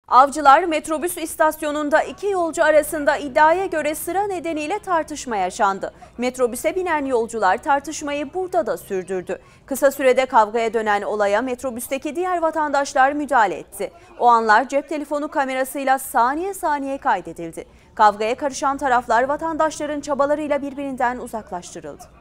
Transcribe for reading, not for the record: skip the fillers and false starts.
Avcılar metrobüs istasyonunda iki yolcu arasında iddiaya göre sıra nedeniyle tartışma yaşandı. Metrobüse binen yolcular tartışmayı burada da sürdürdü. Kısa sürede kavgaya dönen olaya metrobüsteki diğer vatandaşlar müdahale etti. O anlar cep telefonu kamerasıyla saniye saniye kaydedildi. Kavgaya karışan taraflar vatandaşların çabalarıyla birbirinden uzaklaştırıldı.